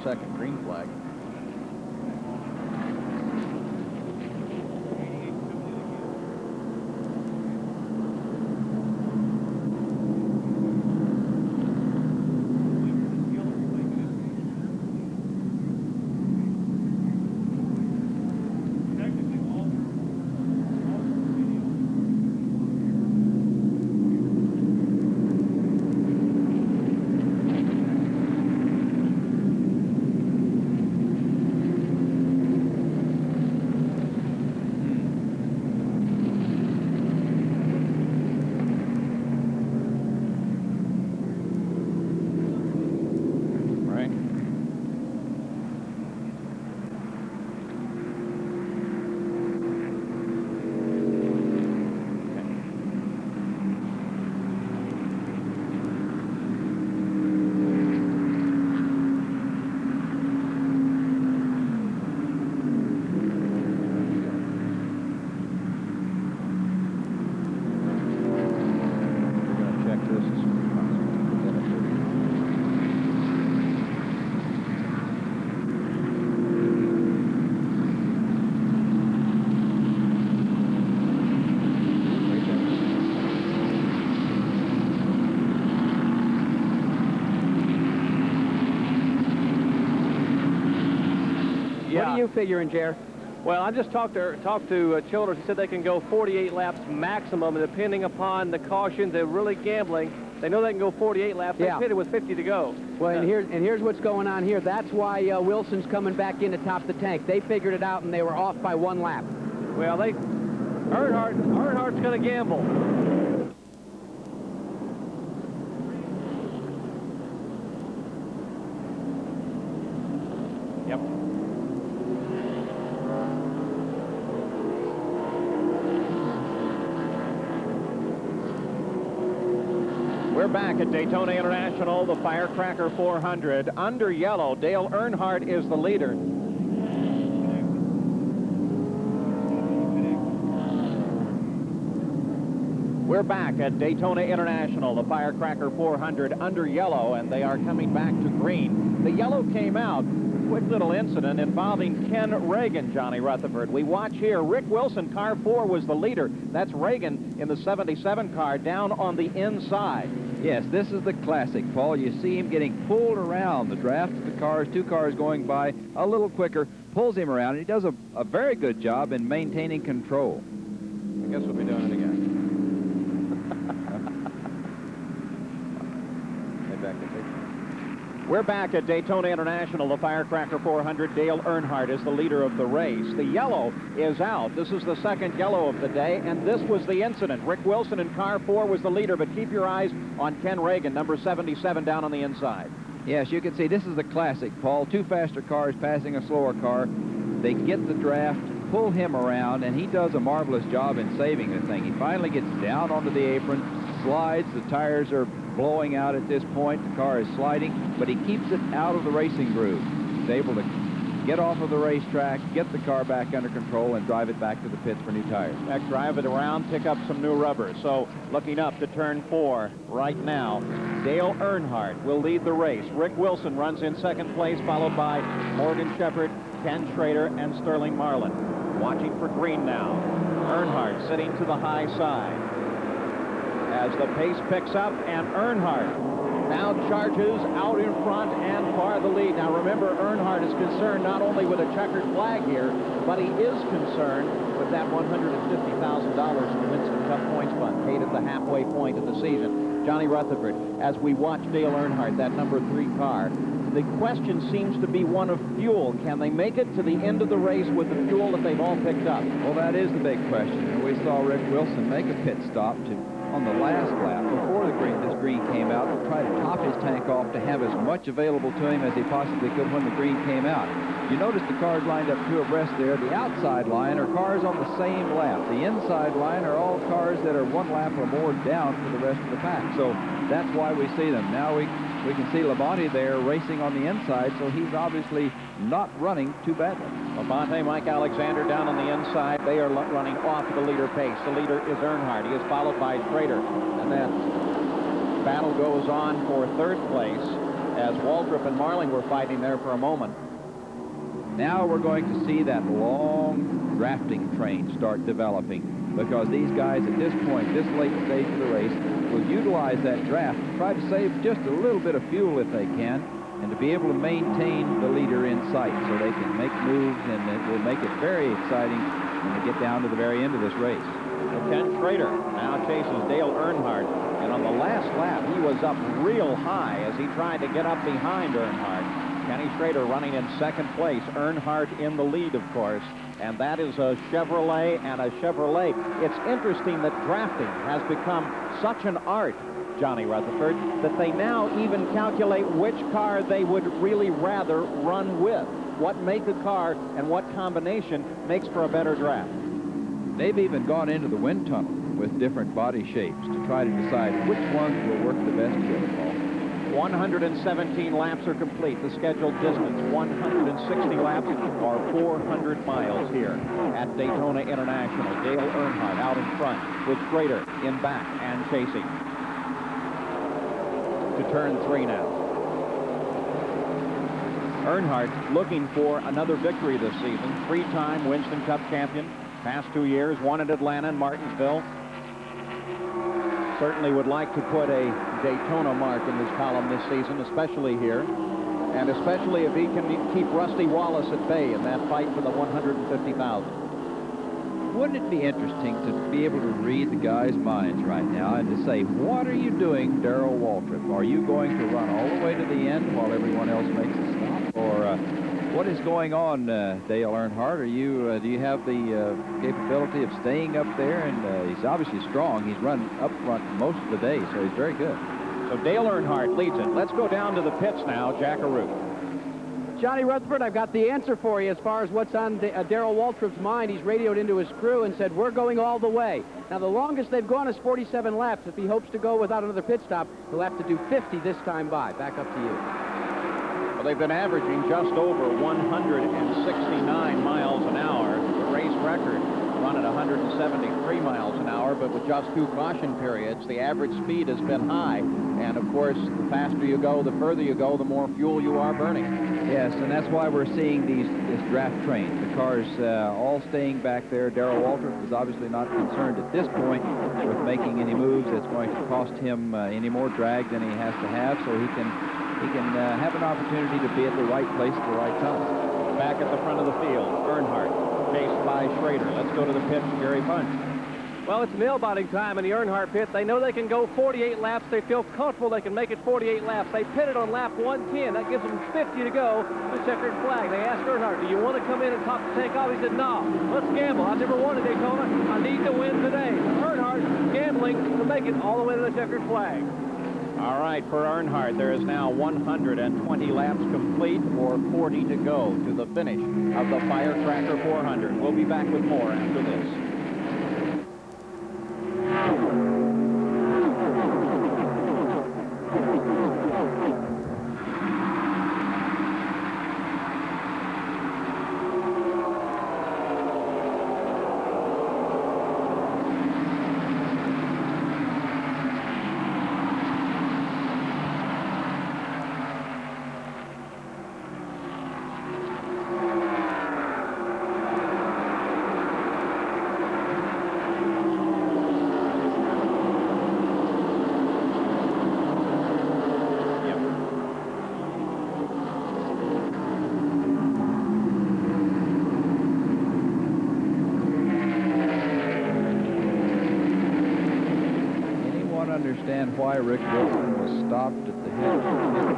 second green flag. What are you figuring, Jer? Well, I just talked to Childers. He said they can go 48 laps maximum, and depending upon the caution, they're really gambling. They know they can go 48 laps. They pitted with 50 to go. Well, and here's what's going on here. That's why Wilson's coming back in to top the tank. They figured it out, and they were off by 1 lap. Well, Earnhardt's going to gamble. Yep. We're back at Daytona International, the Firecracker 400. Under yellow, Dale Earnhardt is the leader. We're back at Daytona International, the Firecracker 400 under yellow, and they are coming back to green. The yellow came out. Quick little incident involving Ken Reagan, Johnny Rutherford. We watch here. Rick Wilson, car 4, was the leader. That's Reagan in the 77 car down on the inside. Yes, this is the classic, Paul. You see him getting pulled around. The draft of the cars, 2 cars going by a little quicker, pulls him around, and he does a very good job in maintaining control. I guess we'll be doing it again. We're back at Daytona International, the Firecracker 400. Dale Earnhardt is the leader of the race. The yellow is out. This is the second yellow of the day, and this was the incident. Rick Wilson in car 4 was the leader, but keep your eyes on Ken Reagan, number 77, down on the inside. Yes, you can see this is the classic, Paul. 2 faster cars passing a slower car. They get the draft, pull him around, and he does a marvelous job in saving the thing. He finally gets down onto the apron, slides. The tires are blowing out at this point. The car is sliding, but he keeps it out of the racing groove. He's able to get off of the racetrack, get the car back under control, and drive it back to the pits for new tires. Back, drive it around, pick up some new rubber. So looking up to turn 4 right now, Dale Earnhardt will lead the race. Rick Wilson runs in second place, followed by Morgan Shepherd, Ken Schrader, and Sterling Marlin. Watching for green now. Earnhardt sitting to the high side. As the pace picks up, and Earnhardt now charges out in front and for the lead. Now remember, Earnhardt is concerned not only with a checkered flag here, but he is concerned with that $150,000 in the Winston Cup Points Fund paid at the halfway point of the season. Johnny Rutherford, as we watch Dale Earnhardt, that number 3 car, the question seems to be one of fuel. Can they make it to the end of the race with the fuel that they've all picked up? Well, that is the big question. And we saw Rick Wilson make a pit stop on the last lap before this green came out to try to top his tank off to have as much available to him as he possibly could when the green came out. You notice the cars lined up 2 abreast there. The outside line are cars on the same lap. The inside line are all cars that are 1 lap or more down for the rest of the pack. So that's why we see them. Now we can see Labonte there racing on the inside, so he's obviously not running too badly. Labonte, Mike Alexander down on the inside. They are running off the leader pace. The leader is Earnhardt. He is followed by Schrader. And then battle goes on for 3rd place. as Waltrip and Marling were fighting there for a moment. Now we're going to see that long drafting train start developing, because these guys at this point, this late stage of the race, will utilize that draft to try to save just a little bit of fuel if they can, and to be able to maintain the leader in sight so they can make moves, and it will make it very exciting when they get down to the very end of this race. Ken Schrader now chases Dale Earnhardt, and on the last lap he was up real high as he tried to get up behind Earnhardt. Kenny Schrader running in second place, Earnhardt in the lead, of course, and that is a Chevrolet and a Chevrolet. It's interesting that drafting has become such an art, Johnny Rutherford, that they now even calculate which car they would really rather run with. What make a car and what combination makes for a better draft. They've even gone into the wind tunnel with different body shapes to try to decide which ones will work the best with it, Paul. 117 laps are complete. The scheduled distance, 160 laps, or 400 miles here at Daytona International. Dale Earnhardt out in front with Schrader in back and chasing. To turn 3 now. Earnhardt looking for another victory this season. 3-time Winston Cup champion. Past 2 years, one at Atlanta and Martinsville. Certainly would like to put a Daytona mark in his column this season, especially here, and especially if he can keep Rusty Wallace at bay in that fight for the 150,000. Wouldn't it be interesting to be able to read the guys' minds right now and to say, what are you doing, Darrell Waltrip? Are you going to run all the way to the end while everyone else makes a stop? Or what is going on, Dale Earnhardt? Are you, do you have the capability of staying up there? And he's obviously strong. He's run up front most of the day, so he's very good. So Dale Earnhardt leads it. Let's go down to the pits now, Jackaroo. Johnny Rutherford, I've got the answer for you as far as what's on Darrell Waltrip's mind. He's radioed into his crew and said, we're going all the way. Now, the longest they've gone is 47 laps. If he hopes to go without another pit stop, he'll have to do 50 this time by. Back up to you. Well, they've been averaging just over 169 miles an hour. The race record run at 173 miles an hour, but with just 2 caution periods, the average speed has been high. And, of course, the faster you go, the further you go, the more fuel you are burning. Yes, and that's why we're seeing this draft train. The cars all staying back there. Darrell Waltrip is obviously not concerned at this point with making any moves that's going to cost him any more drag than he has to have, so he can have an opportunity to be at the right place at the right time. Back at the front of the field, Earnhardt, chased by Schrader. Let's go to the pit, Gary Punch. Well, it's nail-biting time in the Earnhardt pit. They know they can go 48 laps. They feel comfortable they can make it 48 laps. They pitted on lap 110. That gives them 50 to go to the checkered flag. They asked Earnhardt, do you want to come in and top the tank off? He said, no, let's gamble. I've never won at Daytona. I need to win today. Earnhardt gambling to make it all the way to the checkered flag. All right, for Earnhardt, there is now 120 laps complete, or 40 to go to the finish of the Firecracker 400. We'll be back with more after this. Understand why Rick Wilson was stopped at the head of the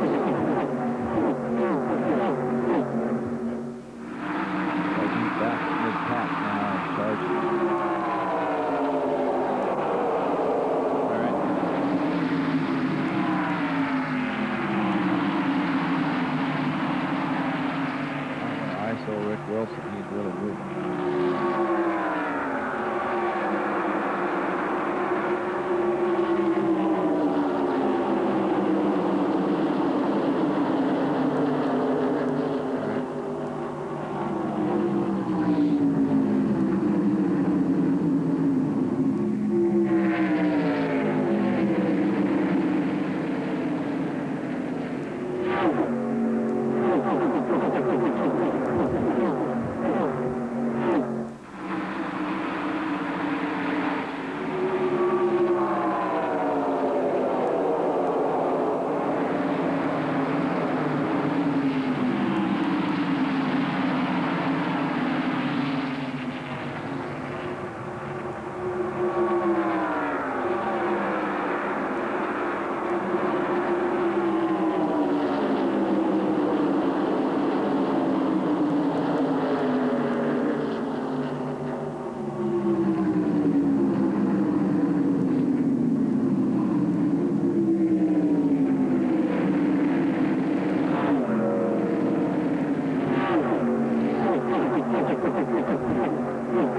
he's back mid-pack now and charging. All right. ISO Rick Wilson, he's really moving.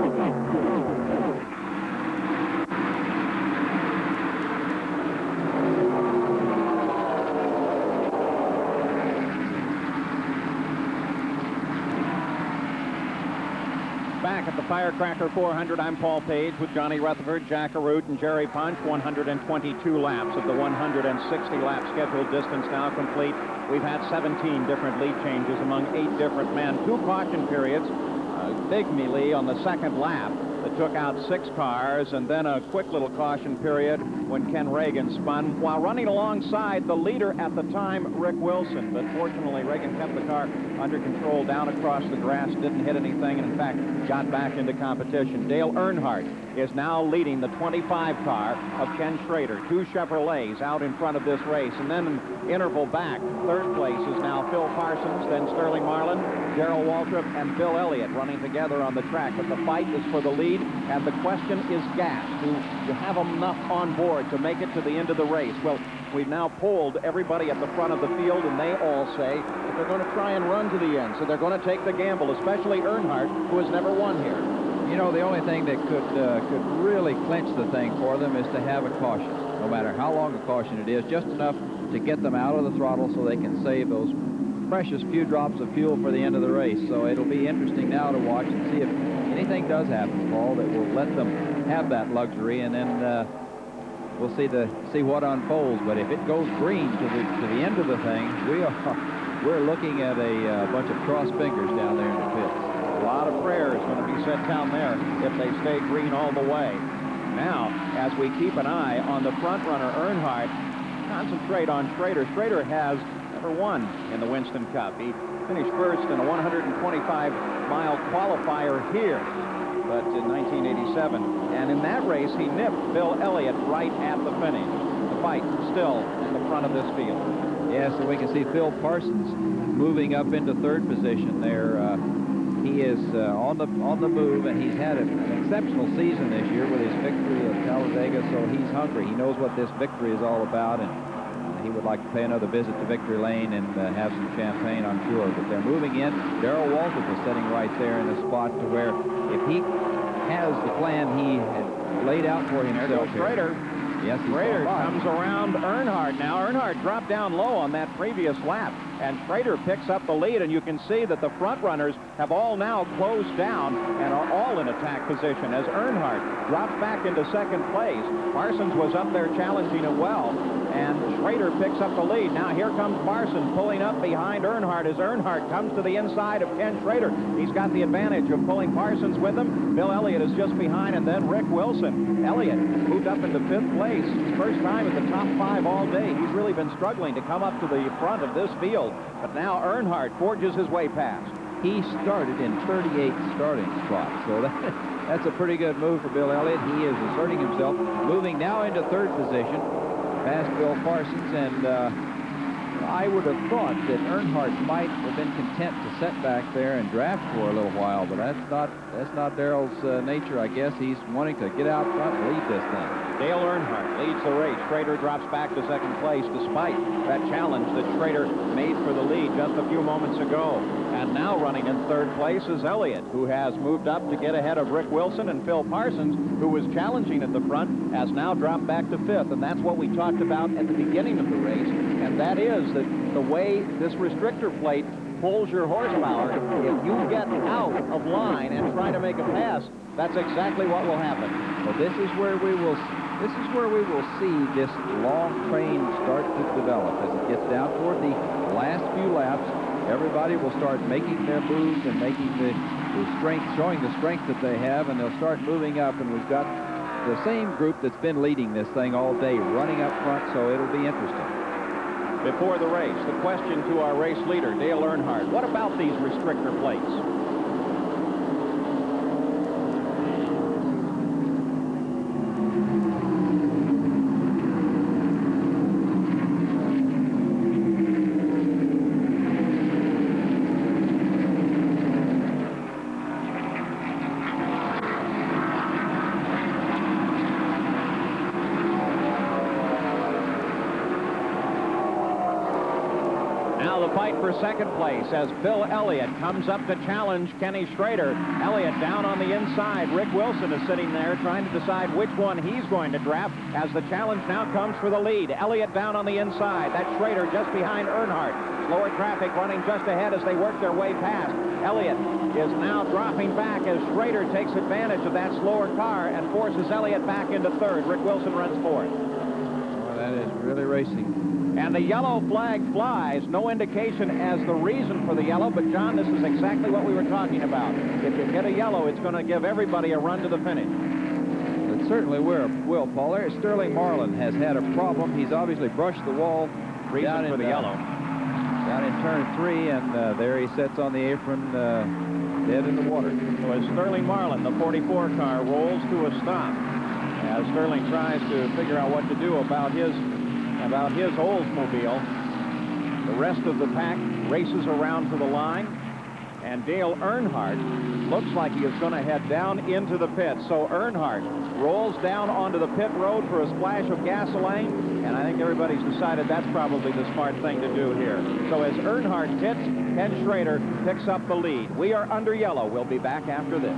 Back at the Firecracker 400, I'm Paul Page with Johnny Rutherford, Jack Arute, and Jerry Punch. 122 laps of the 160-lap scheduled distance now complete. We've had 17 different lead changes among 8 different men. 2 caution periods, a big melee on the second lap that took out 6 cars, and then a quick little caution period when Ken Reagan spun while running alongside the leader at the time, Rick Wilson. But fortunately, Reagan kept the car under control down across the grass, didn't hit anything, and in fact got back into competition. Dale Earnhardt is now leading the 25 car of Ken Schrader. 2 Chevrolets out in front of this race, and then an interval back. Third place is now Phil Parsons, then Sterling Marlin, Darrell Waltrip, and Bill Elliott running together on the track. But the fight is for the lead, and the question is gas. Do you have enough on board to make it to the end of the race? Well, we've now polled everybody at the front of the field, and they all say that they're going to try and run to the end, so they're going to take the gamble, especially Earnhardt, who has never won here. You know, the only thing that could really clinch the thing for them is to have a caution, no matter how long a caution it is, just enough to get them out of the throttle so they can save those precious few drops of fuel for the end of the race. So it'll be interesting now to watch and see if anything does happen, Paul, that will let them have that luxury, and then we'll see what unfolds. But if it goes green to the end of the thing, we're looking at a bunch of crossed fingers down there in the pits. A lot of prayers going to be said down there if they stay green all the way. Now, as we keep an eye on the front runner, Earnhardt, concentrate on Schrader. Schrader has never won in the Winston Cup. He finished first in a 125-mile qualifier here, but in 1987. And in that race, he nipped Bill Elliott right at the finish. The fight still in the front of this field. Yes, and we can see Phil Parsons moving up into third position there. He is on the move, and he's had an exceptional season this year with his victory at Talladega, so he's hungry. He knows what this victory is all about, and he would like to pay another visit to Victory Lane and have some champagne, I'm sure. But they're moving in. Darrell Waltrip is sitting right there in a spot to where if he has the plan he had laid out for himself. Schrader. Yes, Schrader comes around Earnhardt now. Earnhardt dropped down low on that previous lap, and Schrader picks up the lead, and you can see that the front runners have all now closed down and are all in attack position as Earnhardt drops back into second place. Parsons was up there challenging it well, and Schrader picks up the lead. Now here comes Parsons pulling up behind Earnhardt as Earnhardt comes to the inside of Ken Schrader. He's got the advantage of pulling Parsons with him. Bill Elliott is just behind, and then Rick Wilson. Elliott moved up into 5th place. First time in the top 5 all day. He's really been struggling to come up to the front of this field, but now Earnhardt forges his way past. He started in 38 starting spots, so that's a pretty good move for Bill Elliott. He is asserting himself, moving now into 3rd position past Bill Parsons, and I would have thought that Earnhardt might have been content to sit back there and draft for a little while, but that's not Darrell's nature, I guess. He's wanting to get out front and lead this thing. Dale Earnhardt leads the race. Schrader drops back to 2nd place despite that challenge that Schrader made for the lead just a few moments ago. And now running in 3rd place is Elliott, who has moved up to get ahead of Rick Wilson, and Phil Parsons, who was challenging at the front, has now dropped back to 5th. And that's what we talked about at the beginning of the race, and that is that the way this restrictor plate pulls your horsepower, if you get out of line and try to make a pass, that's exactly what will happen. Well, this is where we will see this long train start to develop. As it gets down toward the last few laps, everybody will start making their moves and making the strength, showing the strength that they have, and they'll start moving up, and we've got the same group that's been leading this thing all day running up front, so it'll be interesting. Before the race, the question to our race leader, Dale Earnhardt, what about these restrictor plates? fight for second place as Bill Elliott comes up to challenge Kenny Schrader. Elliott down on the inside. Rick Wilson is sitting there trying to decide which one he's going to draft as the challenge now comes for the lead. Elliott down on the inside. That's Schrader just behind Earnhardt. Slower traffic running just ahead as they work their way past. Elliott is now dropping back as Schrader takes advantage of that slower car and forces Elliott back into third. Rick Wilson runs fourth. Well, that is really racing. And the yellow flag flies. No indication as the reason for the yellow, but John, this is exactly what we were talking about. If you get a yellow, it's going to give everybody a run to the finish. It certainly will, Paul. There, Sterling Marlin has had a problem. He's obviously brushed the wall. Reason for the yellow. Down in turn 3, and there he sits on the apron, dead in the water. So as Sterling Marlin, the 44 car, rolls to a stop, as Sterling tries to figure out what to do about his Oldsmobile, the rest of the pack races around to the line, and Dale Earnhardt looks like he is going to head down into the pit. So Earnhardt rolls down onto the pit road for a splash of gasoline, and I think everybody's decided that's probably the smart thing to do here. So as Earnhardt pits, Ken Schrader picks up the lead. We are under yellow. We'll be back after this.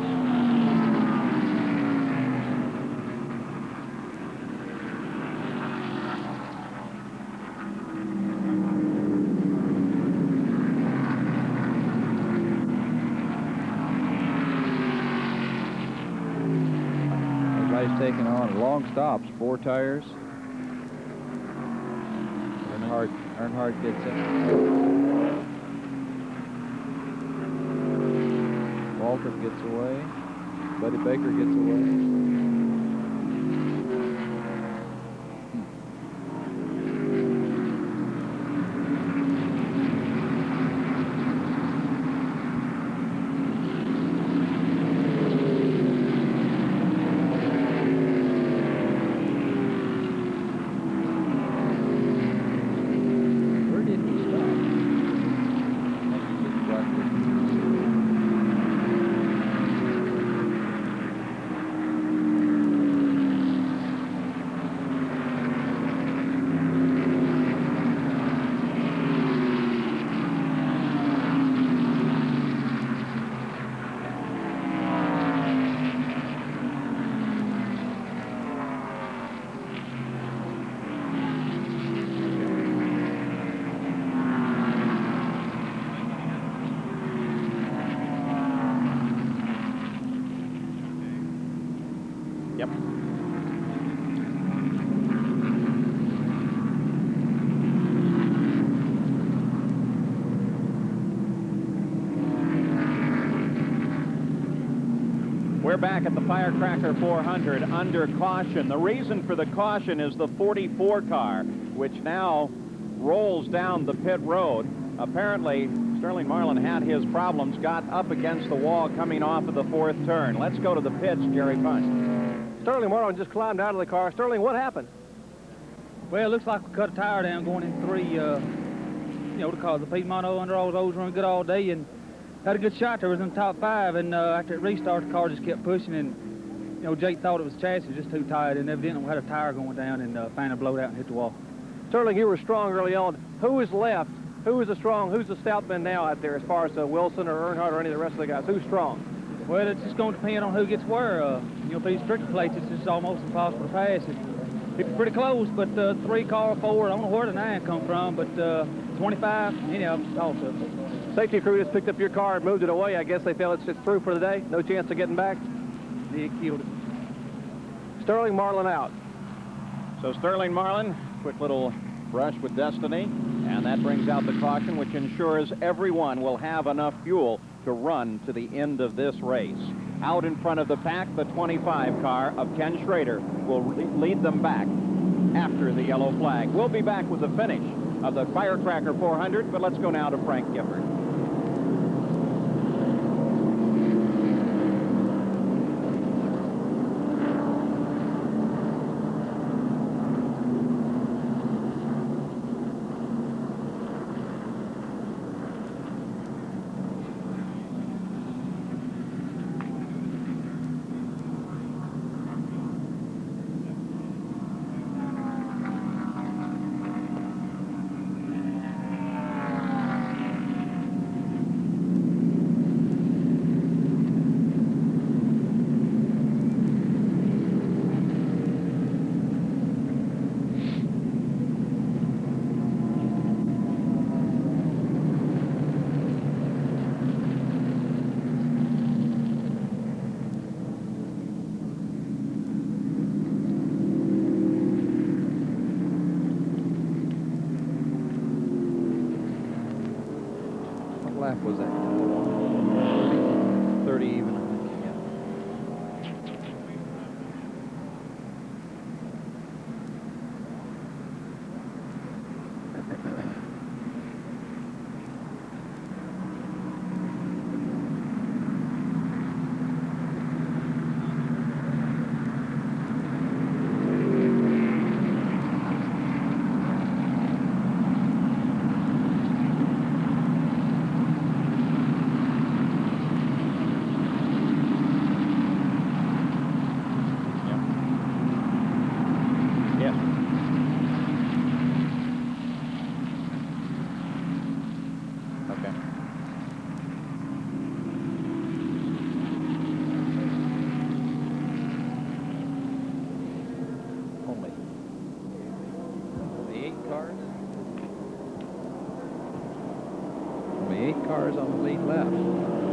Taking on long stops, 4 tires. Earnhardt gets in. Waltrip gets away. Buddy Baker gets away. We're back at the Firecracker 400 under caution. The reason for the caution is the 44 car, which now rolls down the pit road. Apparently, Sterling Marlin had his problems, got up against the wall coming off of the 4th turn. Let's go to the pits, Jerry Punch. Sterling Marlin just climbed out of the car. Sterling, what happened? Well, it looks like we cut a tire down going in 3, because the Piedmont under all those run good all day, and had a good shot there. Was in the top 5, and after it restarted, the car just kept pushing, and Jake thought it was chassis just too tight, and evidently we had a tire going down, and finally blowed out and hit the wall. Sterling, you were strong early on. Who is left? Who's the stout man now out there as far as Wilson or Earnhardt or any of the rest of the guys? Who's strong? Well, it's just going to depend on who gets where. For these strict plates, it's just almost impossible to pass. It's pretty close, but 3 car, 4, I don't know where the 9 come from, but 25, any of them also. Safety crew just picked up your car and moved it away. I guess they felt it's through for the day. No chance of getting back. They killed it. Sterling Marlin out. So Sterling Marlin, quick little brush with destiny, and that brings out the caution, which ensures everyone will have enough fuel to run to the end of this race. Out in front of the pack, the 25 car of Ken Schrader will lead them back after the yellow flag. We'll be back with the finish of the Firecracker 400, but let's go now to Frank Gifford. lap was that? 30 even, I think. Only 8 cars on the lead left.